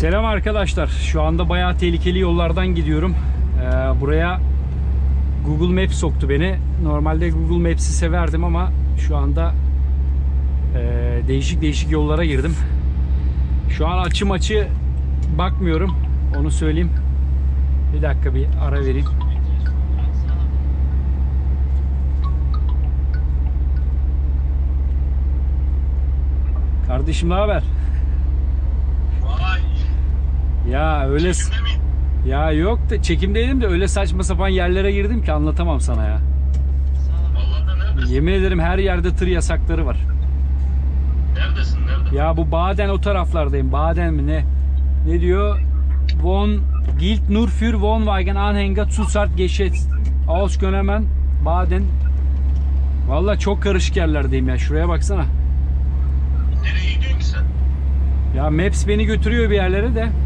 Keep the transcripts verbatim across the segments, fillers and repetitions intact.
Selam arkadaşlar. Şu anda bayağı tehlikeli yollardan gidiyorum. Ee, buraya Google Maps soktu beni. Normalde Google Maps'i severdim ama şu anda e, değişik değişik yollara girdim. Şu an açım açı bakmıyorum. Onu söyleyeyim. Bir dakika bir ara vereyim. Kardeşim ne haber? Vay. Ya öyle ya yok da çekimdeydim de öyle saçma sapan yerlere girdim ki anlatamam sana ya. Yemin ederim her yerde tır yasakları var. Neredesin? Nerede? Ya bu Baden o taraflardayım. Baden mi ne? Ne diyor? Von gilt nur für Wohnwagen Anhänger Zusaat geschätzt. Ausgenommen Baden. Vallahi çok karışık yerlerdeyim ya. Şuraya baksana. Nereye gidiyorsun ki sen? Ya Maps beni götürüyor bir yerlere de.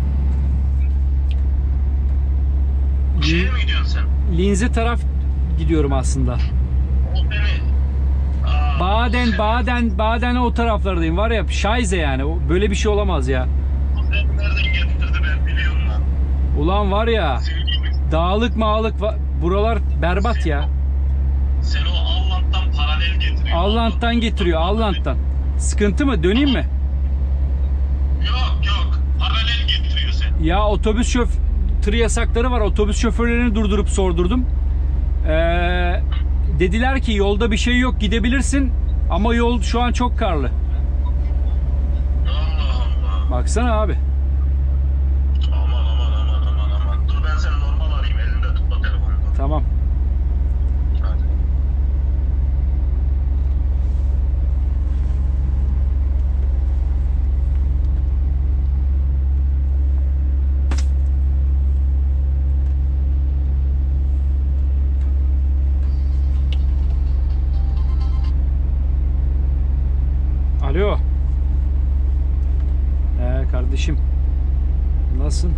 Şeye mi gidiyorsun sen? Linze taraf gidiyorum aslında. O beni... Aa, Baden, sen- Baden, Baden o taraflardayım. Var ya Scheiße yani. Böyle bir şey olamaz ya. O seni nereden getirdi ben biliyorum lan. Ulan var ya. Söyleyeyim mi? Dağlık mağlık va- buralar berbat ya. Seni o Alland'dan paralel getiriyor. Alland'dan getiriyor. Alland'dan. Sıkıntı mı? Döneyim mi? Yok yok. Paralel getiriyor seni. Ya otobüs şöf tır yasakları var. Otobüs şoförlerini durdurup sordurdum. Ee, dediler ki yolda bir şey yok, gidebilirsin ama yol şu an çok karlı. Allah Allah. Baksana abi. Aman aman aman aman aman. Dur ben seni normal arayayım. Elinde tutma telefonu. Tamam. Hadi. Alo. Ee, kardeşim. Nasılsın?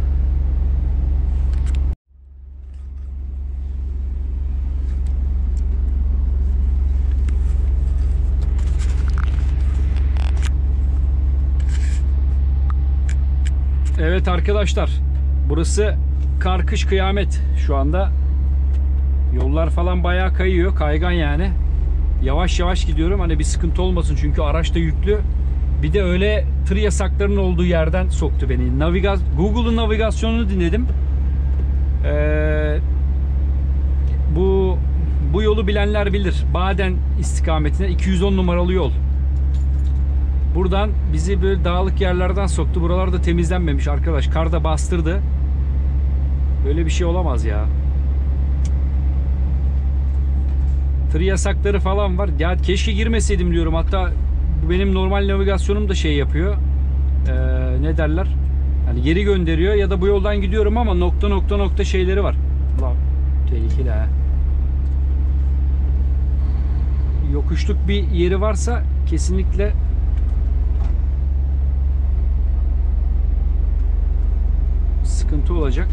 Evet arkadaşlar. Burası kar kış kıyamet şu anda. Yollar falan bayağı kayıyor. Kaygan yani. Yavaş yavaş gidiyorum. Hani bir sıkıntı olmasın çünkü araç da yüklü. Bir de öyle tır yasaklarının olduğu yerden soktu beni. Naviga Google'un navigasyonunu dinledim. Ee, bu bu yolu bilenler bilir. Baden istikametine iki yüz on numaralı yol. Buradan bizi böyle dağlık yerlerden soktu. Buralar da temizlenmemiş arkadaş. Kar da bastırdı. Böyle bir şey olamaz ya. Tır yasakları falan var. Ya keşke girmeseydim diyorum. Hatta benim normal navigasyonum da şey yapıyor. Ee, ne derler? Yani geri gönderiyor ya da bu yoldan gidiyorum ama nokta nokta nokta şeyleri var. Ulan tehlikeli ha. Yokuşluk bir yeri varsa kesinlikle sıkıntı olacak.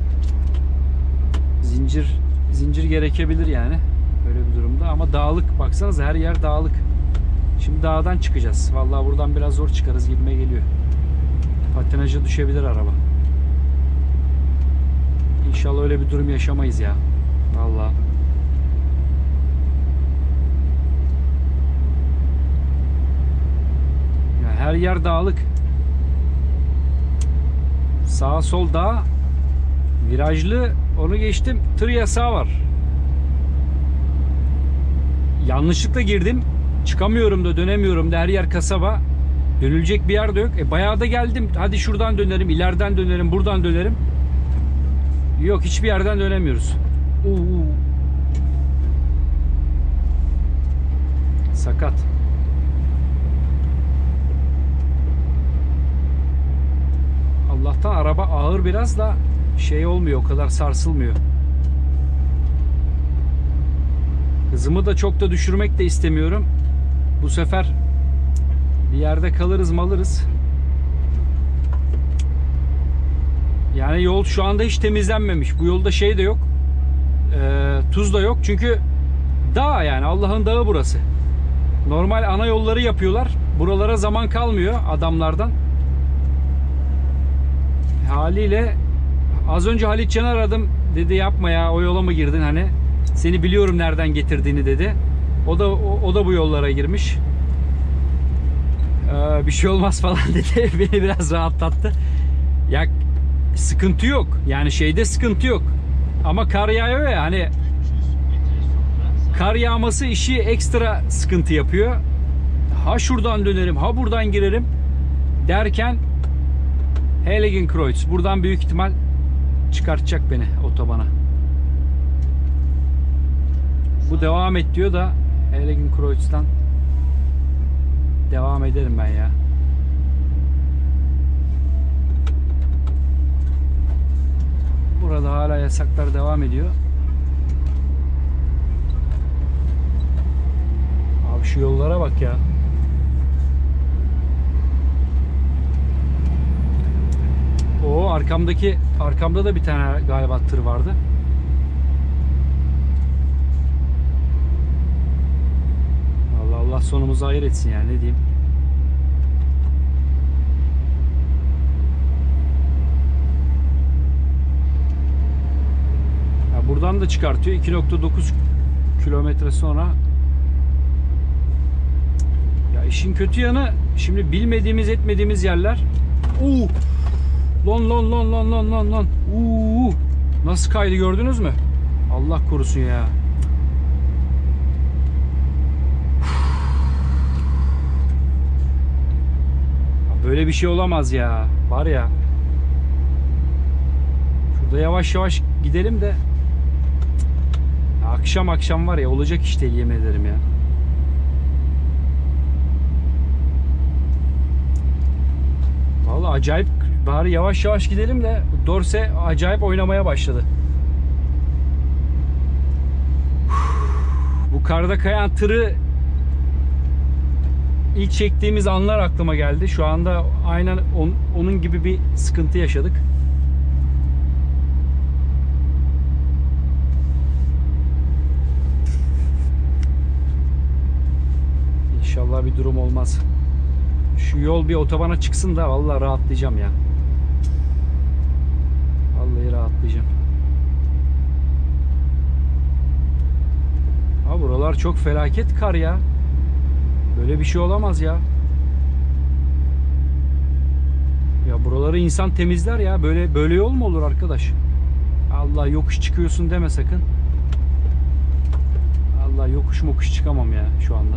Zincir zincir gerekebilir yani. Böyle bir durumda ama dağlık, baksanıza her yer dağlık. Şimdi dağdan çıkacağız. Vallahi buradan biraz zor çıkarız gibime geliyor. Patinaja düşebilir araba. İnşallah öyle bir durum yaşamayız ya. Vallahi. Ya her yer dağlık. Sağ sol dağ. Virajlı, onu geçtim. Tır yasağı var. Yanlışlıkla girdim. Çıkamıyorum da dönemiyorum da, her yer kasaba. Dönülecek bir yer de yok. E bayağı da geldim. Hadi şuradan dönerim, ileriden dönerim, buradan dönerim. Yok, hiçbir yerden dönemiyoruz. Uuu. Sakat. Allah'tan araba ağır biraz da şey olmuyor, o kadar sarsılmıyor. Hızımı da çok da düşürmek de istemiyorum. Bu sefer bir yerde kalırız malırız. Yani yol şu anda hiç temizlenmemiş. Bu yolda şey de yok. E, tuz da yok. Çünkü dağ, yani Allah'ın dağı burası. Normal ana yolları yapıyorlar. Buralara zaman kalmıyor adamlardan. Haliyle az önce Halit Can'ı aradım. Dedi yapma ya, o yola mı girdin hani? Seni biliyorum nereden getirdiğini dedi. O da o, o da bu yollara girmiş. Ee, bir şey olmaz falan dedi. Beni biraz rahatlattı. Ya sıkıntı yok. Yani şeyde sıkıntı yok. Ama kar yağıyor ya hani, kar yağması işi ekstra sıkıntı yapıyor. Ha şuradan dönerim, ha buradan girerim derken Heiligenkreuz buradan büyük ihtimal çıkartacak beni otobana. Bu devam et diyor da Heiligenkreuz'dan devam ederim ben ya. Burada hala yasaklar devam ediyor. Abi şu yollara bak ya. O arkamdaki arkamda da bir tane galiba tır vardı. Allah Allah sonumuzu hayır etsin yani, ne diyeyim. Ya buradan da çıkartıyor iki nokta dokuz kilometre sonra. Ya işin kötü yanı şimdi bilmediğimiz etmediğimiz yerler. Uuu. Lon lon lon lon lon lon lon. Uuu. Nasıl kaydı gördünüz mü? Allah korusun ya. Böyle bir şey olamaz ya. Var ya. Şurada yavaş yavaş gidelim de. Akşam akşam var ya, olacak iş değil yemin ederim ya. Vallahi acayip. Bari yavaş yavaş gidelim de Dorse acayip oynamaya başladı. Bu karda kayan tırı ilk çektiğimiz anlar aklıma geldi. Şu anda aynen on, onun gibi bir sıkıntı yaşadık. İnşallah bir durum olmaz. Şu yol bir otobana çıksın da vallahi rahatlayacağım ya. Vallahi rahatlayacağım. Ha buralar çok felaket kar ya. Böyle bir şey olamaz ya. Ya buraları insan temizler ya. Böyle böyle yol mu olur arkadaş? Allah yokuş çıkıyorsun deme sakın. Allah yokuş mokuş çıkamam ya şu anda.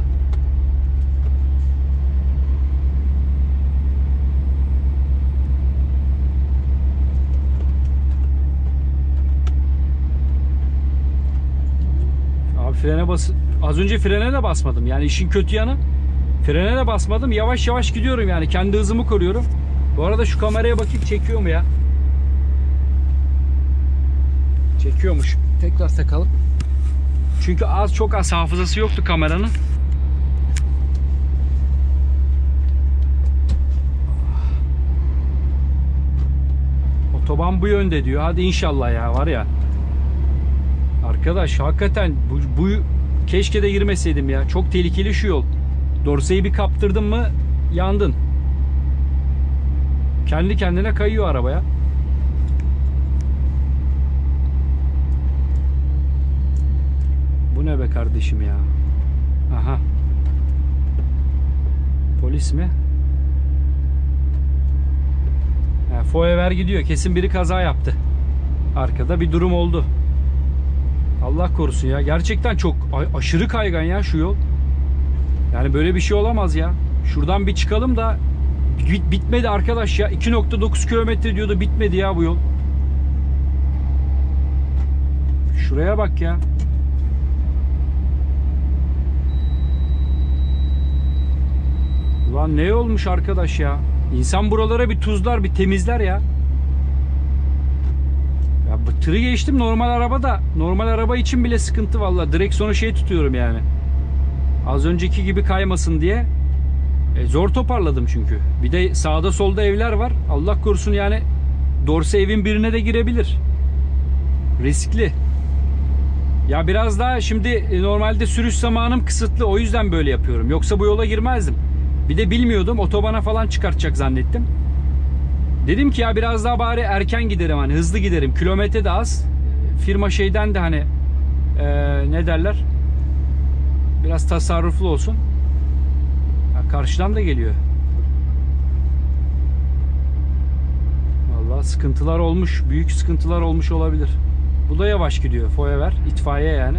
Frene bas, az önce frene de basmadım. Yani işin kötü yanı, frene de basmadım. Yavaş yavaş gidiyorum yani. Kendi hızımı koruyorum. Bu arada şu kameraya bakayım, çekiyor mu ya? Çekiyormuş. Tekrar takalım. Çünkü az çok az hafızası yoktu kameranın. Otoban bu yönde diyor. Hadi inşallah ya, var ya. Arkadaş hakikaten bu, bu keşke de girmeseydim ya. Çok tehlikeli şu yol. Dorseyi bir kaptırdın mı yandın. Kendi kendine kayıyor arabaya. Bu ne be kardeşim ya. Aha. Polis mi? Ha, Foever gidiyor. Kesin biri kaza yaptı. Arkada bir durum oldu. Allah korusun ya. Gerçekten çok aşırı kaygan ya şu yol. Yani böyle bir şey olamaz ya. Şuradan bir çıkalım da bit bitmedi arkadaş ya. iki nokta dokuz kilometre diyordu, bitmedi ya bu yol. Şuraya bak ya. Ulan ne olmuş arkadaş ya. İnsan buralara bir tuzlar, bir temizler ya. Ya bu tırı geçtim, normal araba da, normal araba için bile sıkıntı vallahi. Direksiyonu şey tutuyorum yani. Az önceki gibi kaymasın diye. E, zor toparladım çünkü. Bir de sağda solda evler var. Allah korusun yani. Dorse evin birine de girebilir. Riskli. Ya biraz daha şimdi normalde sürüş zamanım kısıtlı. O yüzden böyle yapıyorum. Yoksa bu yola girmezdim. Bir de bilmiyordum. Otobana falan çıkartacak zannettim. Dedim ki ya biraz daha bari erken giderim, hani hızlı giderim. Kilometre de az. Firma şeyden de hani e, ne derler? Biraz tasarruflu olsun. Ya karşıdan da geliyor. Vallahi sıkıntılar olmuş. Büyük sıkıntılar olmuş olabilir. Bu da yavaş gidiyor. Forever. İtfaiye yani.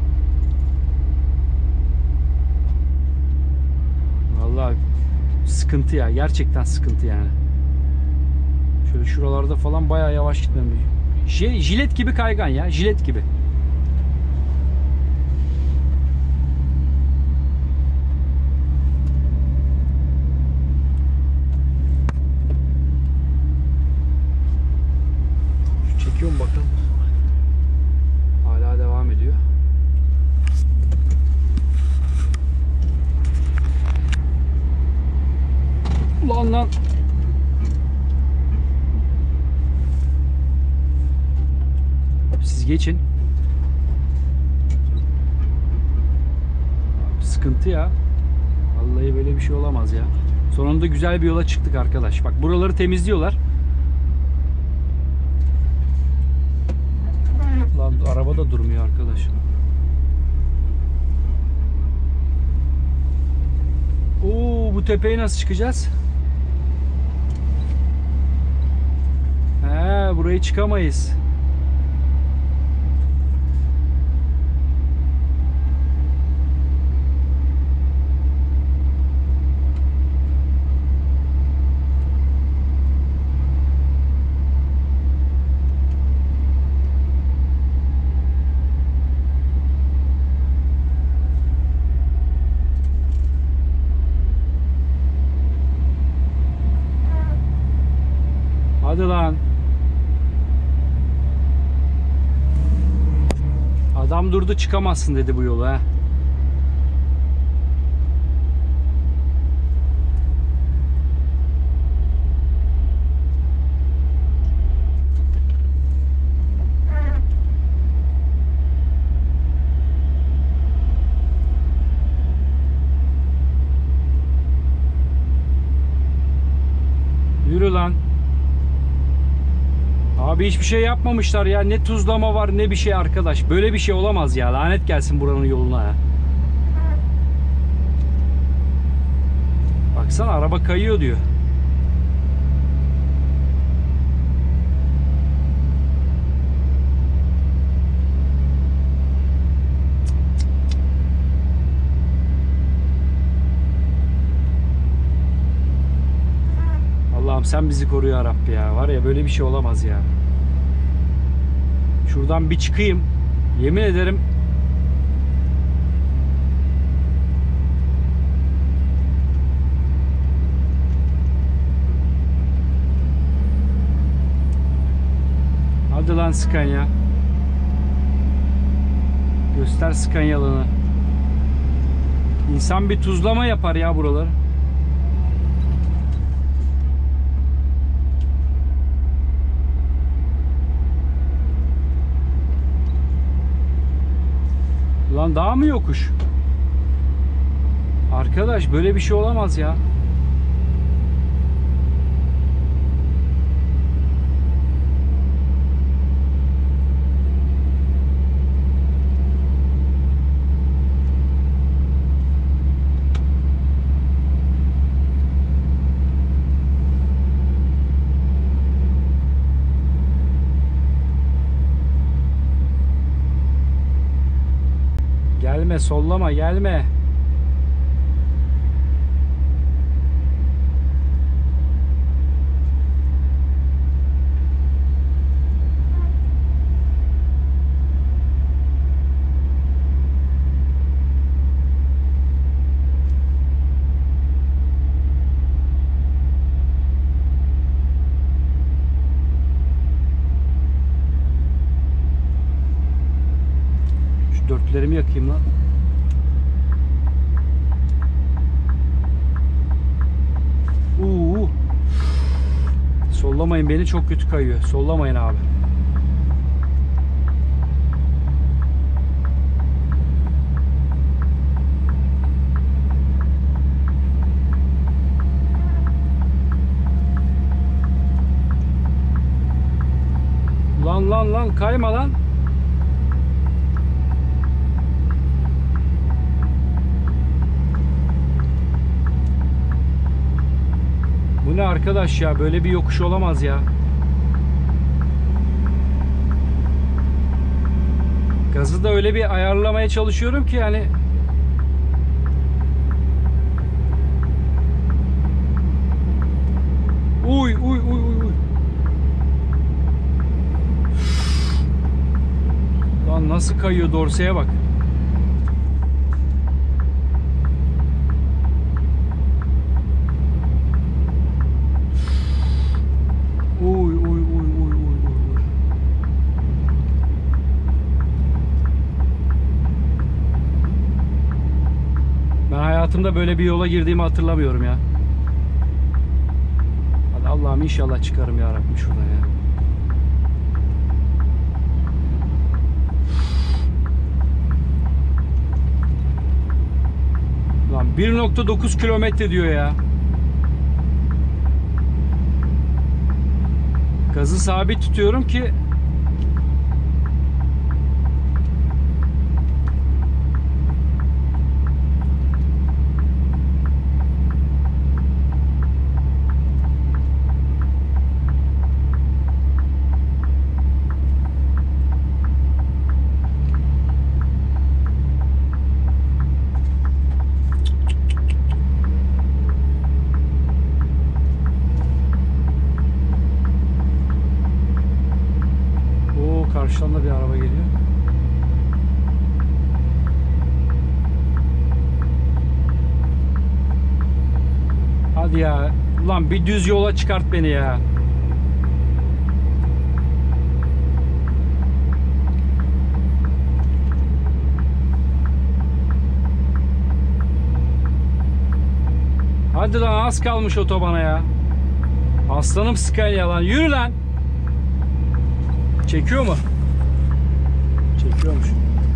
Vallahi sıkıntı ya. Gerçekten sıkıntı yani. Şöyle şuralarda falan bayağı yavaş gitmem. Jilet gibi kaygan ya. Jilet gibi. Çekiyorum bakalım. Hala devam ediyor. Ulan lan. Siz geçin. Sıkıntı ya. Vallahi böyle bir şey olamaz ya. Sonunda güzel bir yola çıktık arkadaş. Bak buraları temizliyorlar. Lan araba da durmuyor arkadaş. Oo, bu tepeye nasıl çıkacağız? He, burayı çıkamayız. Hadi lan. Adam durdu, çıkamazsın dedi bu yolu ha. Yürü lan. Abi hiçbir şey yapmamışlar ya. Ne tuzlama var ne bir şey arkadaş. Böyle bir şey olamaz ya. Lanet gelsin buranın yoluna ya. Baksana araba kayıyor diyor. Allah'ım sen bizi koru ya Rabbi ya. Var ya böyle bir şey olamaz ya. Şuradan bir çıkayım. Yemin ederim. Hadi lan Scania. Göster Scania'lığını. İnsan bir tuzlama yapar ya buraları. Lan daha mı yokuş? Arkadaş böyle bir şey olamaz ya. Gelme, sollama, gelme. Şu dörtlerimi yakayım lan. Uuu. Sollamayın, beni çok kötü kayıyor. Sollamayın abi. Lan lan lan kayma lan. Bu ne arkadaş ya? Böyle bir yokuş olamaz ya. Gazı da öyle bir ayarlamaya çalışıyorum ki yani. Uy uy uy uy uy. Lan nasıl kayıyor, dorseye bak. Uy uy uy uy uy uy. Ben hayatımda böyle bir yola girdiğimi hatırlamıyorum ya. Hadi Allah'ım inşallah çıkarım ya Rabbim şuradan ya. Lan bir nokta dokuz kilometre diyor ya. Gazı sabit tutuyorum ki karşıdan da bir araba geliyor. Hadi ya. Ulan bir düz yola çıkart beni ya. Hadi lan az kalmış otobana ya. Aslanım Scania lan. Yürü lan. Çekiyor mu? Çekiyormuş.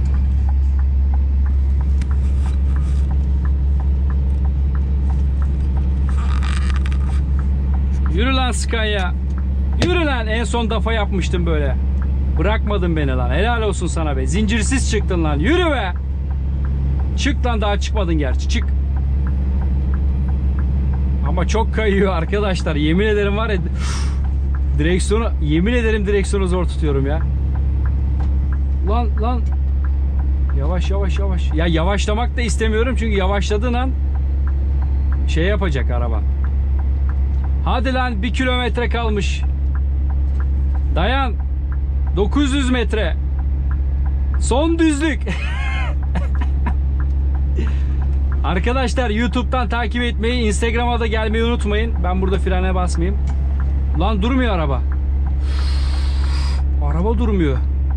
Yürü lan Scania. Yürü lan. En son dafa yapmıştım böyle. Bırakmadın beni lan. Helal olsun sana be. Zincirsiz çıktın lan. Yürü be. Çık lan, daha çıkmadın gerçi. Çık. Ama çok kayıyor arkadaşlar. Yemin ederim var ya. Direksiyonu, yemin ederim direksiyonu zor tutuyorum ya. Lan lan. Yavaş yavaş yavaş. Ya yavaşlamak da istemiyorum çünkü yavaşladığın an şey yapacak araba. Hadi lan, bir kilometre kalmış. Dayan. dokuz yüz metre. Son düzlük. Arkadaşlar YouTube'dan takip etmeyi, Instagram'a da gelmeyi unutmayın. Ben burada frene basmayayım. Lan durmuyor araba. Araba durmuyor.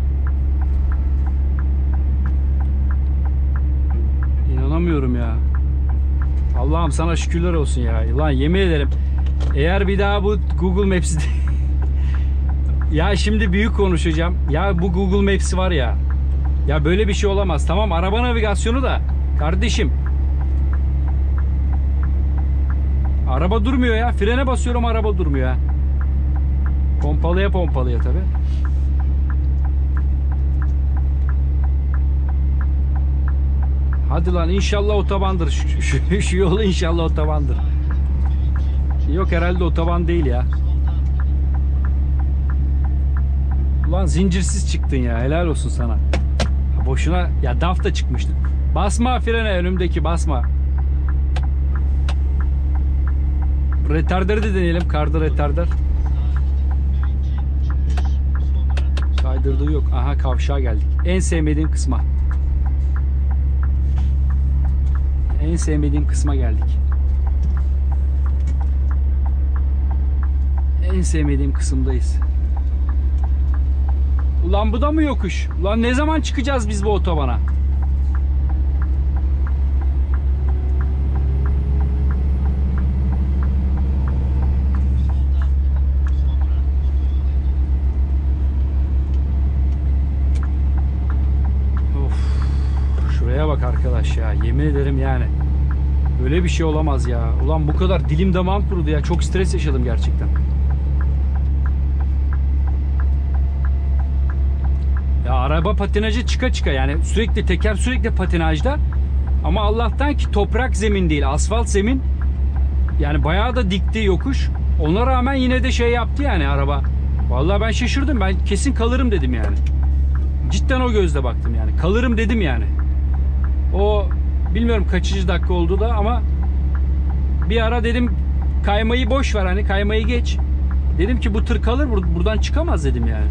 İnanamıyorum ya. Allah'ım sana şükürler olsun ya. Lan yemin ederim. Eğer bir daha bu Google Maps'i ya şimdi büyük konuşacağım. Ya bu Google Maps var ya. Ya böyle bir şey olamaz. Tamam, araba navigasyonu da kardeşim. Araba durmuyor ya. Frene basıyorum, araba durmuyor ya. Pompalıya pompalıya tabi. Hadi lan, inşallah otobandır. Şu, şu, şu yolu inşallah otobandır. Yok herhalde otoban değil ya. Ulan zincirsiz çıktın ya. Helal olsun sana. Boşuna ya, daf da çıkmıştı. Basma frene, önümdeki basma. Retarder'ı da deneyelim. Karda retarder. Kaydırdığı yok. Aha, kavşağa geldik. En sevmediğim kısma. En sevmediğim kısma geldik. En sevmediğim kısımdayız. Ulan bu da mı yokuş? Ulan ne zaman çıkacağız biz bu otobana? Şuraya bak arkadaş ya, yemin ederim yani böyle bir şey olamaz ya. Ulan bu kadar dilim damağım kurudu ya, çok stres yaşadım gerçekten. araba patinajı çıka çıka, yani sürekli teker sürekli patinajda. Ama Allah'tan ki toprak zemin değil, asfalt zemin. Yani bayağı da dikti yokuş. Ona rağmen yine de şey yaptı yani araba. Vallahi ben şaşırdım. Ben kesin kalırım dedim yani. Cidden o gözle baktım yani. Kalırım dedim yani. O bilmiyorum kaçıncı dakika oldu da ama bir ara dedim kaymayı boş ver, hani kaymayı geç. Dedim ki bu tır kalır, buradan çıkamaz dedim yani.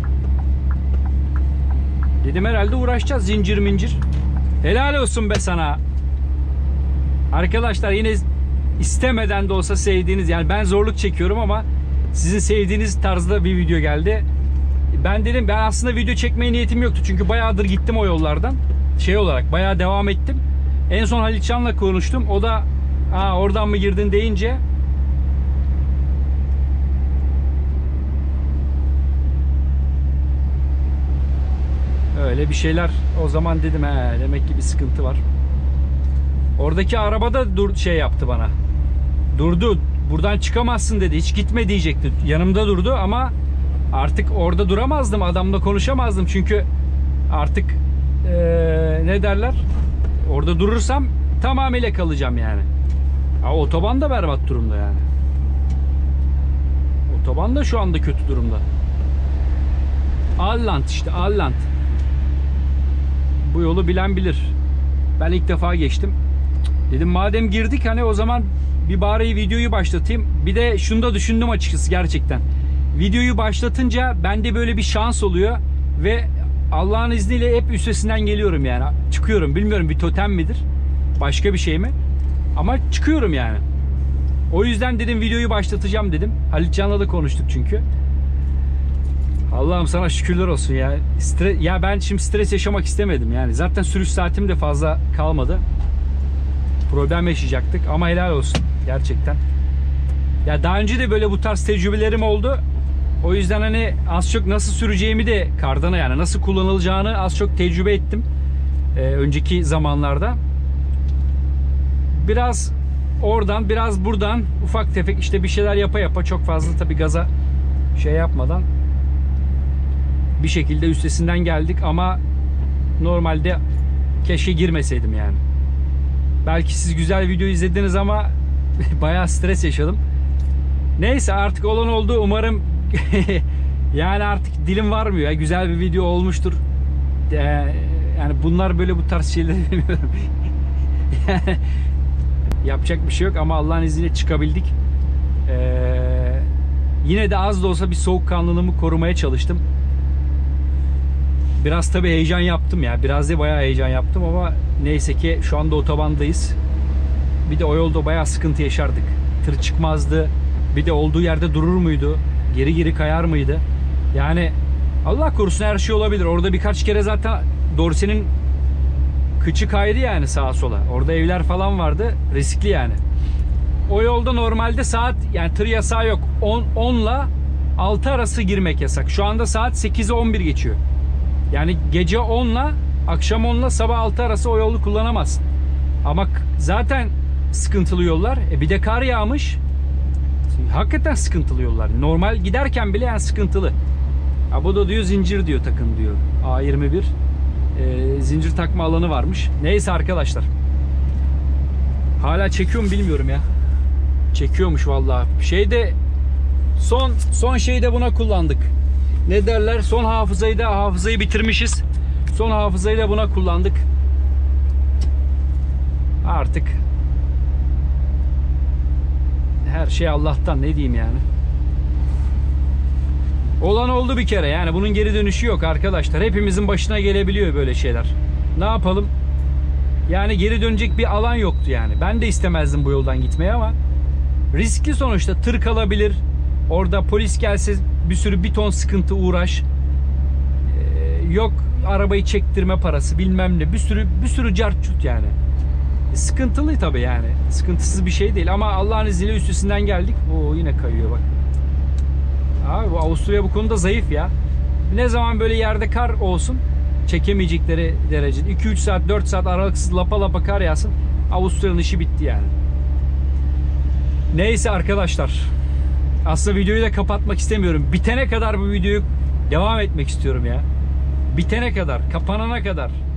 Dedim herhalde uğraşacağız zincir mincir. Helal olsun be sana. Arkadaşlar yine istemeden de olsa sevdiğiniz, yani ben zorluk çekiyorum ama sizin sevdiğiniz tarzda bir video geldi. Ben dedim, ben aslında video çekmeye niyetim yoktu. Çünkü bayağıdır gittim o yollardan. Şey olarak bayağı devam ettim. En son Halil Can'la konuştum. O da aa, oradan mı girdin deyince öyle bir şeyler. O zaman dedim he, demek ki bir sıkıntı var. Oradaki arabada dur şey yaptı bana. Durdu. Buradan çıkamazsın dedi. Hiç gitme diyecekti. Yanımda durdu ama artık orada duramazdım. Adamla konuşamazdım. Çünkü artık ee, ne derler? Orada durursam tamamıyla kalacağım yani. Ha, otoban da berbat durumda yani. Otoban da şu anda kötü durumda. Alland işte, Alland. Bu yolu bilen bilir. Ben ilk defa geçtim. Dedim madem girdik hani o zaman bir bari videoyu başlatayım. Bir de şunu da düşündüm açıkçası gerçekten. Videoyu başlatınca bende böyle bir şans oluyor ve Allah'ın izniyle hep üstesinden geliyorum yani. Çıkıyorum. Bilmiyorum bir totem midir? Başka bir şey mi? Ama çıkıyorum yani. O yüzden dedim videoyu başlatacağım dedim. Halit Can'la da konuştuk çünkü. Allah'ım sana şükürler olsun ya. Stre ya ben şimdi stres yaşamak istemedim yani. Zaten sürüş saatim de fazla kalmadı. Problem yaşayacaktık ama helal olsun gerçekten. Ya daha önce de böyle bu tarz tecrübelerim oldu. O yüzden hani az çok nasıl süreceğimi de kardana, yani nasıl kullanılacağını az çok tecrübe ettim. Ee, önceki zamanlarda. Biraz oradan biraz buradan ufak tefek işte bir şeyler yapa yapa, çok fazla tabii gaza şey yapmadan bir şekilde üstesinden geldik ama normalde keşke girmeseydim yani. Belki siz güzel video izlediniz ama bayağı stres yaşadım. Neyse artık olan oldu. Umarım yani artık dilim varmıyor. Ya. Güzel bir video olmuştur. Ee, yani bunlar böyle bu tarz şeyleri bilmiyorum. Yapacak bir şey yok ama Allah'ın izniyle çıkabildik. Ee, yine de az da olsa bir soğukkanlılığımı korumaya çalıştım. Biraz tabii heyecan yaptım ya. Biraz da bayağı heyecan yaptım ama neyse ki şu anda otobandayız. Bir de o yolda bayağı sıkıntı yaşardık. Tır çıkmazdı. Bir de olduğu yerde durur muydu? Geri geri kayar mıydı? Yani Allah korusun her şey olabilir. Orada birkaç kere zaten dorsenin kıçı kaydı yani sağa sola. Orada evler falan vardı. Riskli yani. O yolda normalde saat, yani tır yasağı yok. on ile altı arası girmek yasak. Şu anda saat sekize on bir geçiyor. Yani gece on ile akşam on ile sabah altı arası o yolu kullanamazsın. Ama zaten sıkıntılı yollar. E bir de kar yağmış. Hakikaten sıkıntılı yollar. Normal giderken bile yani sıkıntılı. Ha, bu da diyor zincir diyor takın diyor. A yirmi bir e, zincir takma alanı varmış. Neyse arkadaşlar. Hala çekiyor mu bilmiyorum ya. Çekiyormuş vallahi. Şeyde son son şeyi de buna kullandık. Ne derler? Son hafızayı da hafızayı bitirmişiz. Son hafızayı da buna kullandık. Artık her şey Allah'tan, ne diyeyim yani. Olan oldu bir kere yani, bunun geri dönüşü yok arkadaşlar. Hepimizin başına gelebiliyor böyle şeyler. Ne yapalım? Yani geri dönecek bir alan yoktu yani. Ben de istemezdim bu yoldan gitmeyi ama riskli sonuçta. Tır kalabilir. Orada polis gelse bir sürü bir ton sıkıntı, uğraş. Ee, yok arabayı çektirme parası bilmem ne. Bir sürü bir sürü cartçut yani. Sıkıntılı tabii yani. Sıkıntısız bir şey değil ama Allah'ın izniyle üstesinden geldik. Oo, yine kayıyor bak. Abi bu Avusturya bu konuda zayıf ya. Ne zaman böyle yerde kar olsun, çekemeyecekleri derecede. iki üç saat dört saat aralıksız lapa lapa kar yağsın, Avusturya'nın işi bitti yani. Neyse arkadaşlar. Aslında videoyu da kapatmak istemiyorum. Bitene kadar bu videoyu devam etmek istiyorum ya. Bitene kadar, kapanana kadar.